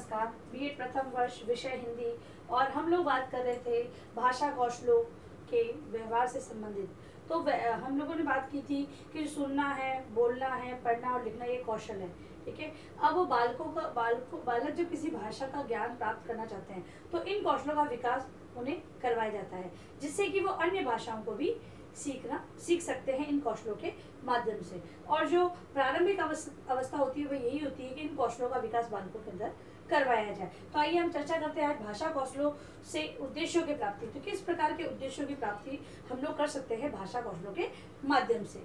नमस्कार। बीएड प्रथम वर्ष, विषय हिंदी, और हम लोग बात कर रहे थे भाषा कौशलों के व्यवहार से संबंधित। तो हम लोगों ने बात की थी कि सुनना है, बोलना है, पढ़ना और लिखना ये कौशल है, ठीक है। अब वो बालक जब किसी भाषा का ज्ञान प्राप्त करना चाहते हैं तो इन कौशलों का विकास उन्हें करवाया जाता है, जिससे कि वो अन्य भाषाओं को भी सीख सकते हैं इन कौशलों के माध्यम से। और जो प्रारंभिक अवस्था होती है वो यही होती है कि इन कौशलों का विकास बालकों के अंदर करवाया जाए। तो आइए हम चर्चा करते हैं आज भाषा कौशलों से उद्देश्यों की प्राप्ति। तो किस प्रकार के उद्देश्यों की प्राप्ति हम लोग कर सकते हैं भाषा कौशलों के माध्यम से।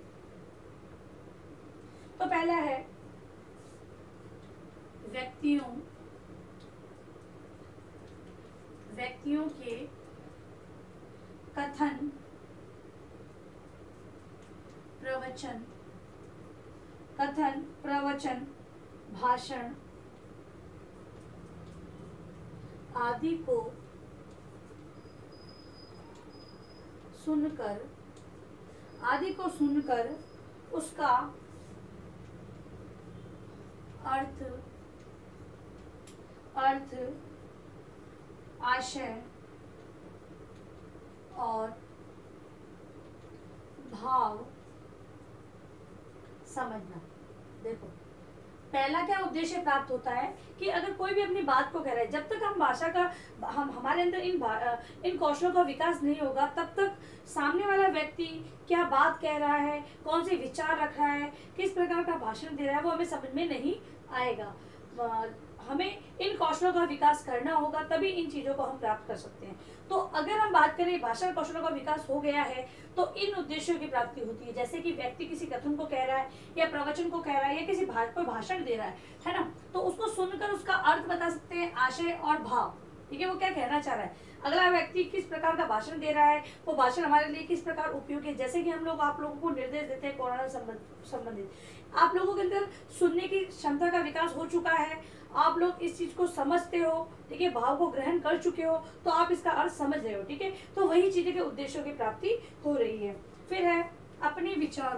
तो पहला है व्यक्तियों के कथन, प्रवचन, भाषण आदि को सुनकर उसका अर्थ, आशय और भाव समझना। देखो, पहला क्या उद्देश्य प्राप्त होता है कि अगर कोई भी अपनी बात को कह रहा है, जब तक हम भाषा का हमारे अंदर इन कौशलों का विकास नहीं होगा, तब तक सामने वाला व्यक्ति क्या बात कह रहा है, कौन से विचार रख रहा है, किस प्रकार का भाषण दे रहा है, वो हमें समझ में नहीं आएगा। हमें इन कौशलों का विकास करना होगा, तभी इन चीज़ों को हम प्राप्त कर सकते हैं। तो अगर हम बात करें भाषा कौशलों का विकास हो गया है तो इन उद्देश्यों की प्राप्ति होती है, जैसे कि व्यक्ति किसी कथन को कह रहा है या प्रवचन को कह रहा है या किसी कोई भाषण दे रहा है ना, तो उसको सुनकर उसका अर्थ बता सकते हैं, आशय और भाव, ठीक है, वो क्या कहना चाह रहा है। अगला व्यक्ति किस प्रकार का भाषण दे रहा है, वो भाषण हमारे लिए किस प्रकार उपयोगी है। जैसे कि हम लोग आप लोगों को निर्देश देते हैं कोरोना संबंधित, आप लोगों के अंदर सुनने की क्षमता का विकास हो चुका है, आप लोग इस चीज को समझते हो, ठीक है, भाव को ग्रहण कर चुके हो, तो आप इसका अर्थ समझ रहे हो, ठीक है। तो वही चीजें के उद्देश्यों की प्राप्ति हो रही है। फिर है अपने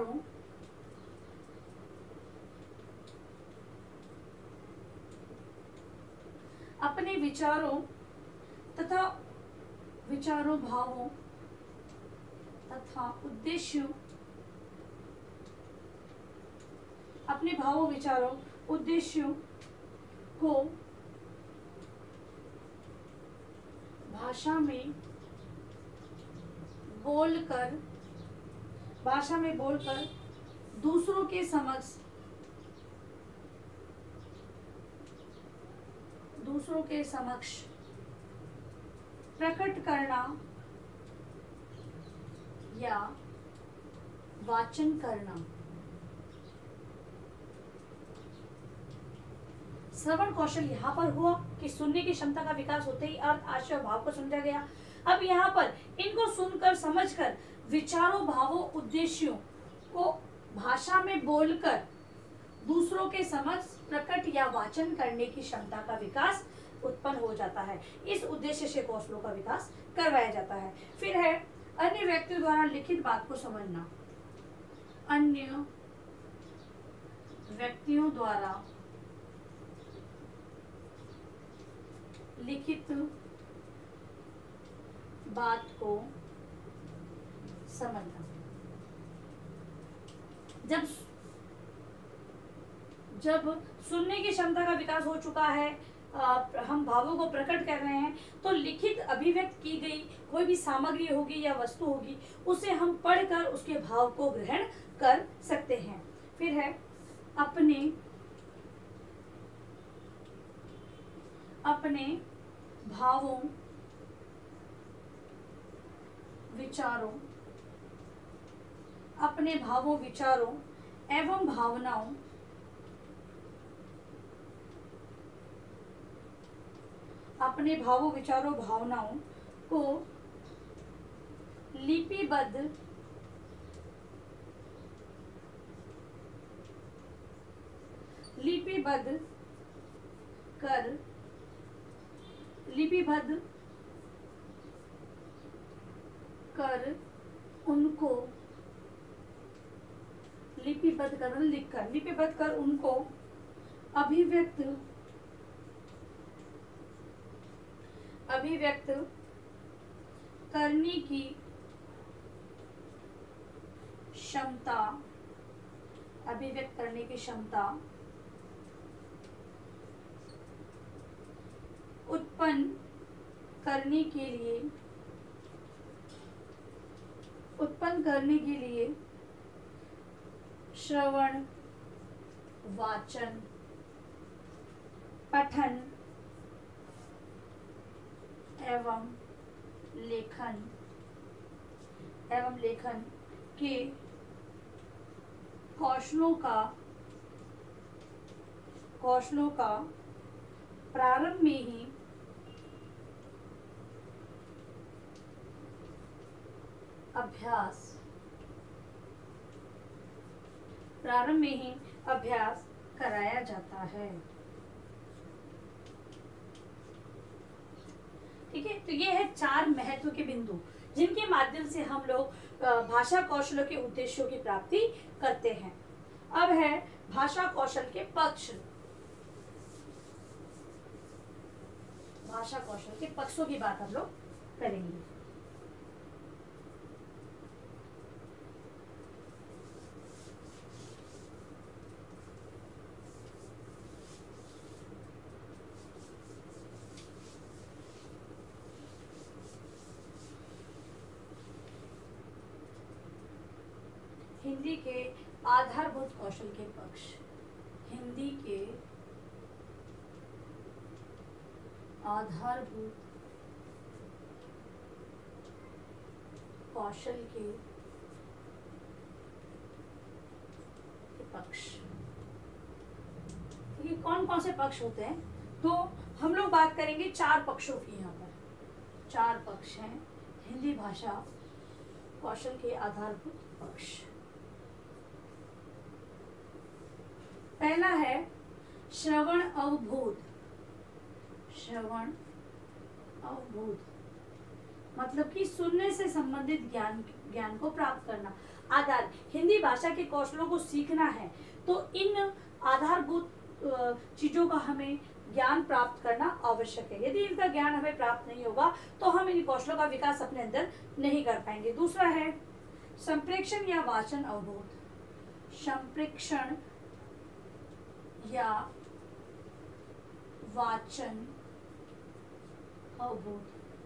विचारों, भावों तथा उद्देश्यों, अपने भावों, विचारों, उद्देश्यों को भाषा में बोलकर दूसरों के समक्ष प्रकट करना या वाचन करना। श्रवण कौशल यहाँ पर हुआ कि सुनने की क्षमता का विकास होते ही अर्थ, आशय और भाव को समझा गया। अब यहाँ पर इनको सुनकर, समझकर विचारों, भावों, उद्देश्यों को भाषा में बोलकर दूसरों के समक्ष प्रकट या वाचन करने की क्षमता का विकास उत्पन्न हो जाता है। इस उद्देश्य से कौशलों का विकास करवाया जाता है। फिर है अन्य व्यक्तियों द्वारा लिखित बात को समझना। अन्य व्यक्तियों द्वारा लिखित बात को समझना। जब सुनने की क्षमता का विकास हो चुका है, हम भावों को प्रकट कर रहे हैं, तो लिखित अभिव्यक्त की गई कोई भी सामग्री होगी या वस्तु होगी, उसे हम पढ़कर उसके भाव को ग्रहण कर सकते हैं। फिर है अपने भावों, विचारों एवं भावनाओं को लिपिबद्ध कर उनको लिपिबद्ध कर उनको अभिव्यक्त अभिव्यक्त करने की क्षमता, अभिव्यक्त करने की क्षमता उत्पन्न करने के लिए, उत्पन्न करने के लिए श्रवण, वाचन, पठन एवं लेखन के कौशलों का प्रारंभ में ही अभ्यास कराया जाता है। ठीक है, तो ये है 4 महत्व के बिंदु जिनके माध्यम से हम लोग भाषा कौशलों के उद्देश्यों की प्राप्ति करते हैं। अब है भाषा कौशल के पक्ष, भाषा कौशल के पक्षों की बात हम लोग करेंगे। हिंदी के आधारभूत कौशल के पक्ष, हिंदी के आधारभूत कौशल के पक्ष। ये कौन कौन से पक्ष होते हैं? तो हम लोग बात करेंगे 4 पक्षों की। यहाँ पर 4 पक्ष हैं हिंदी भाषा कौशल के आधारभूत पक्ष। पहला है श्रवण अवबोध। श्रवण अवबोध मतलब कि सुनने से संबंधित ज्ञान को प्राप्त करना। आधार हिंदी भाषा के कौशलों को सीखना है तो इन आधारभूत चीजों का हमें ज्ञान प्राप्त करना आवश्यक है। यदि इनका ज्ञान हमें प्राप्त नहीं होगा तो हम इन कौशलों का विकास अपने अंदर नहीं कर पाएंगे। दूसरा है संप्रेक्षण या वाचन अवबोध। संप्रेक्षण या वाचन अवबोध।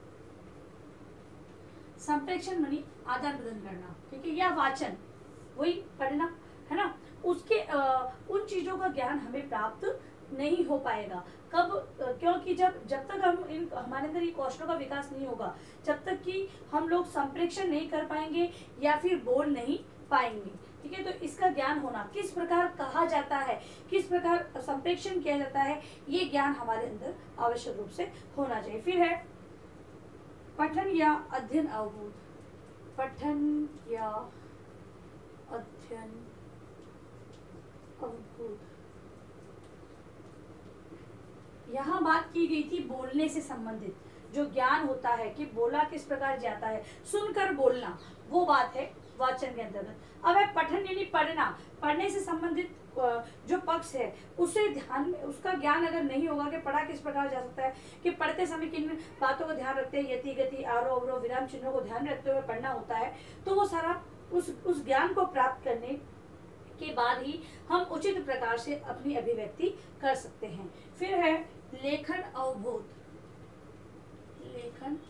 संप्रेक्षण मानी आदान प्रदान करना, ठीक है, या वाचन वही पढ़ना है ना। उसके उन चीजों का ज्ञान हमें प्राप्त नहीं हो पाएगा। कब? क्योंकि जब तक हम हमारे अंदर ये कौशलों का विकास नहीं होगा, जब तक कि हम लोग संप्रेक्षण नहीं कर पाएंगे या फिर बोल नहीं पाएंगे। ठीक है, तो इसका ज्ञान होना, किस प्रकार कहा जाता है, किस प्रकार संप्रेक्षण किया जाता है, ये ज्ञान हमारे अंदर आवश्यक रूप से होना चाहिए। फिर है पठन या अध्ययन अवबोध। पठन या अध्ययन अवबोध। यहाँ बात की गई थी बोलने से संबंधित जो ज्ञान होता है कि बोला किस प्रकार जाता है, सुनकर बोलना, वो बात है वाचन के अंतर्गत। अब है पठन यानी पढ़ना। पढ़ने से संबंधित जो पक्ष है उसे ध्यान में, उसका ज्ञान अगर नहीं होगा कि पढ़ा किस प्रकार जा सकता है, कि पढ़ते समय किन बातों को ध्यान रखते हैं, यति गति आरोह अवरोह विराम चिन्हों को ध्यान रखते हुए पढ़ना होता है, तो वो सारा उस ज्ञान को प्राप्त करने के बाद ही हम उचित प्रकार से अपनी अभिव्यक्ति कर सकते हैं। फिर है लेखन अवबोध। लेखन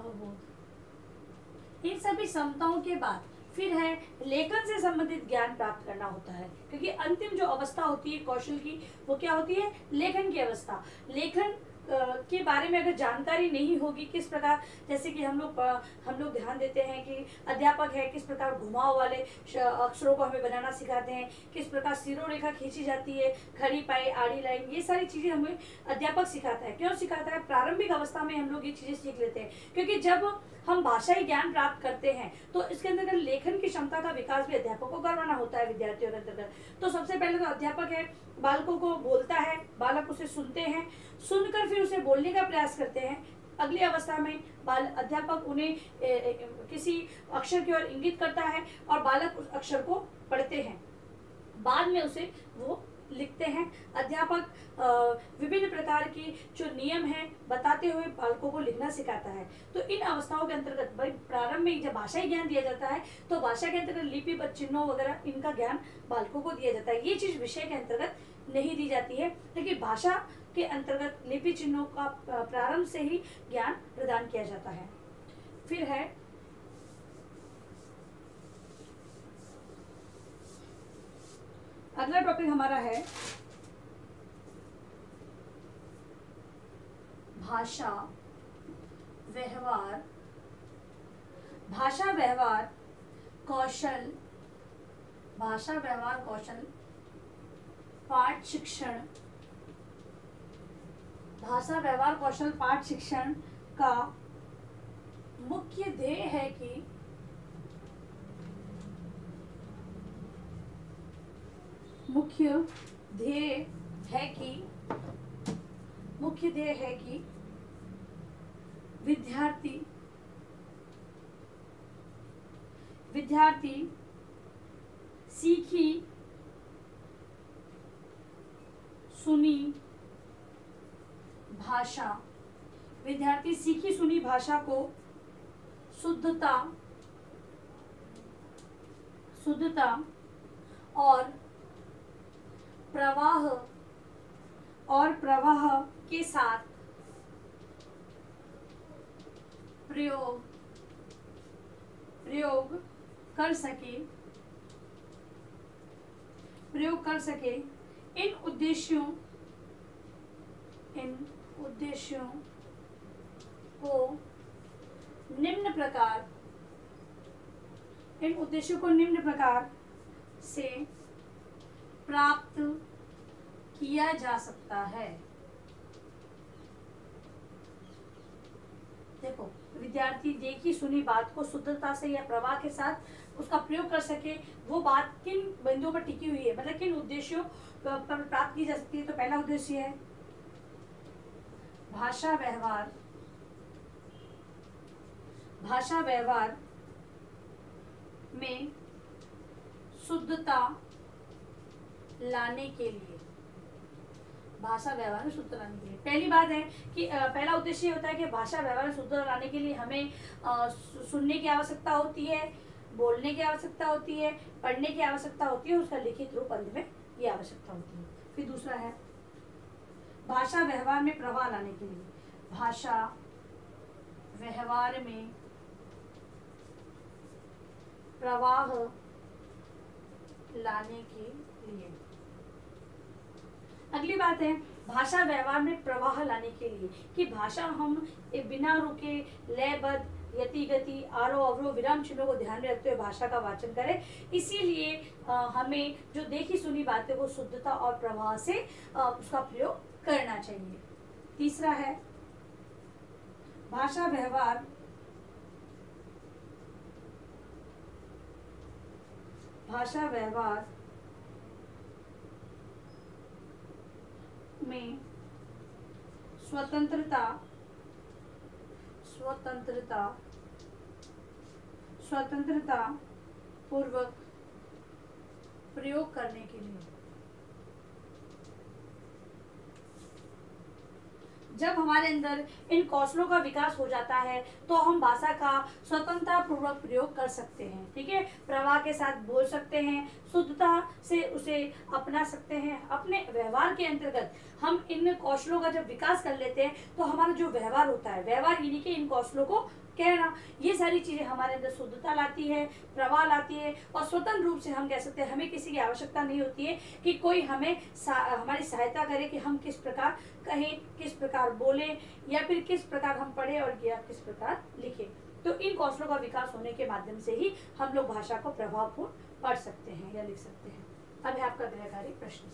अवबोध। इन सभी समताओं के बाद फिर है लेखन से संबंधित ज्ञान प्राप्त करना होता है, क्योंकि अंतिम जो अवस्था होती है कौशल की वो क्या होती है? लेखन की अवस्था। लेखन के बारे में अगर जानकारी नहीं होगी, किस प्रकार, जैसे कि हम लोग ध्यान देते हैं कि अध्यापक है किस प्रकार घुमाव वाले अक्षरों को हमें बनाना सिखाते हैं, किस प्रकार सिरों रेखा खींची जाती है, खड़ी पाई आड़ी लाइन, ये सारी चीजें हमें अध्यापक सिखाता है। क्यों सिखाता है? प्रारंभिक अवस्था में हम लोग ये चीजें सीख लेते हैं, क्योंकि जब हम भाषाई ज्ञान प्राप्त करते हैं तो इसके अंदर लेखन की क्षमता का विकास भी अध्यापक को करवाना होता है विद्यार्थियों के अंतर्गत। तो सबसे पहले तो अध्यापक है बालकों को बोलता है, बालक उसे सुनते हैं, सुनकर फिर उसे बोलने का प्रयास करते हैं। अगली अवस्था में अध्यापक उन्हें किसी अक्षर की ओर इंगित करता है और बालक उस अक्षर को पढ़ते हैं। बाद में उसे वो लिखते हैं। अध्यापक विभिन्न प्रकार के जो नियम हैं बताते हुए बालकों को लिखना सिखाता है। तो इन अवस्थाओं के अंतर्गत भाई प्रारंभ में जब भाषाई ज्ञान दिया जाता है तो भाषा के अंतर्गत लिपि पद चिन्हों वगैरह इनका ज्ञान बालकों को दिया जाता है। ये चीज विषय के अंतर्गत नहीं दी जाती है, लेकिन भाषा के अंतर्गत लिपि चिन्हों का प्रारंभ से ही ज्ञान प्रदान किया जाता है। फिर है अगला टॉपिक हमारा है भाषा व्यवहार। भाषा व्यवहार कौशल, भाषा व्यवहार कौशल पाठ शिक्षण। भाषा व्यवहार कौशल पाठ शिक्षण का मुख्य ध्येय है कि विद्यार्थी सीखी सुनी भाषा को शुद्धता और प्रवाह के साथ प्रयोग कर सके। इन उद्देश्यों को निम्न प्रकार से प्राप्त किया जा सकता है। देखो, विद्यार्थी देखी सुनी बात को शुद्धता से या प्रवाह के साथ उसका प्रयोग कर सके। वो बात किन बिंदुओं पर टिकी हुई है, मतलब किन उद्देश्यों पर प्राप्त की जा सकती है। तो पहला उद्देश्य है भाषा व्यवहार में शुद्धता लाने के लिए। पहली बात है कि पहला उद्देश्य होता है कि भाषा व्यवहार में शुद्धता लाने के लिए हमें सुनने की आवश्यकता होती है, बोलने की आवश्यकता होती है, पढ़ने की आवश्यकता होती है, उसका लिखित रूप अंत में ये आवश्यकता होती है। फिर दूसरा है भाषा व्यवहार में प्रवाह लाने के लिए। भाषा व्यवहार में प्रवाह लाने के लिए। अगली बात है भाषा व्यवहार में प्रवाह लाने के लिए कि भाषा हम बिना रुके लयबद्ध यतिगति आरोह अवरोह विराम चिन्हों को ध्यान में रखते हुए भाषा का वाचन करें। इसीलिए हमें जो देखी सुनी बातें को शुद्धता और प्रवाह से उसका प्रयोग करना चाहिए। तीसरा है भाषा व्यवहार में स्वतंत्रता पूर्वक प्रयोग करने के लिए। जब हमारे अंदर इन कौशलों का विकास हो जाता है तो हम भाषा का स्वतंत्रता पूर्वक प्रयोग कर सकते हैं। ठीक है, प्रवाह के साथ बोल सकते हैं, शुद्धता से उसे अपना सकते हैं। अपने व्यवहार के अंतर्गत हम इन कौशलों का जब विकास कर लेते हैं तो हमारा जो व्यवहार होता है, व्यवहार यानी कि इन कौशलों को कहना, ये सारी चीजें हमारे अंदर शुद्धता लाती है, प्रवाह लाती है और स्वतंत्र रूप से हम कह सकते हैं हमें किसी की आवश्यकता नहीं होती है कि कोई हमें हमारी सहायता करे कि हम किस प्रकार कहें, किस प्रकार बोलें या फिर किस प्रकार हम पढ़ें और या किस प्रकार लिखें। तो इन कौशलों का विकास होने के माध्यम से ही हम लोग भाषा को प्रभावपूर्ण पढ़ सकते हैं या लिख सकते हैं। अब है आपका गृह कार्य प्रश्न।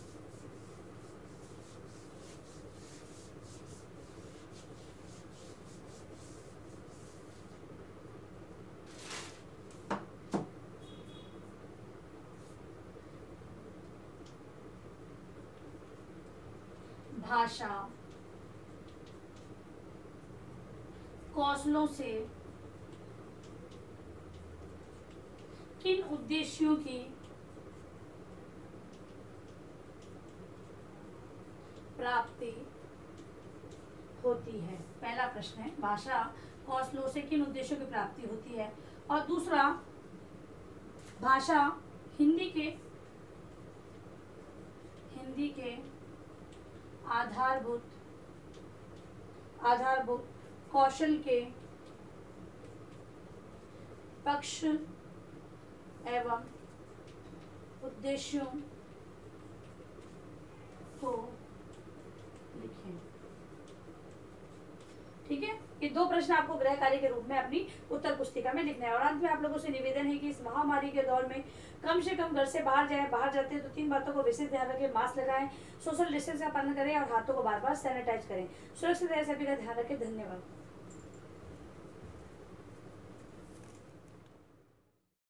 भाषा कौशलों से किन उद्देश्यों की प्रश्न है, भाषा कॉस लॉ से किन उद्देश्यों की प्राप्ति होती है। और दूसरा, भाषा हिंदी के आधारभूत कौशल के पक्ष एवं उद्देश्यों को लिखें। ठीक है, ये 2 प्रश्न आपको गृह कार्य के रूप में अपनी उत्तर पुस्तिका में लिखना है। और अंत में आप लोगों से निवेदन है कि इस महामारी के दौर में कम से कम घर से बाहर जाएं, बाहर जाते हैं तो 3 बातों को विशेष ध्यान रखें। मास्क लगाएं, सोशल डिस्टेंस का पालन करें और हाथों को बार बार सैनिटाइज करें। सुरक्षित रहे, सभी का ध्यान रखें। धन्यवाद।